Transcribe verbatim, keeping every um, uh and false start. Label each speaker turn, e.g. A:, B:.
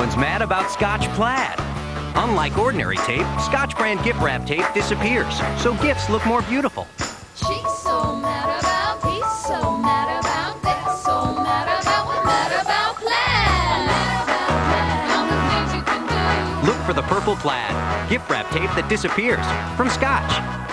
A: Everyone's mad about Scotch Plaid. Unlike ordinary tape, Scotch brand gift wrap tape disappears, so gifts look more beautiful.
B: She's so mad about, he's so mad about, they're so mad about, we're mad about Plaid. Mad about Plaid. All the things you can do.
A: Look for the purple Plaid, gift wrap tape that disappears, from Scotch.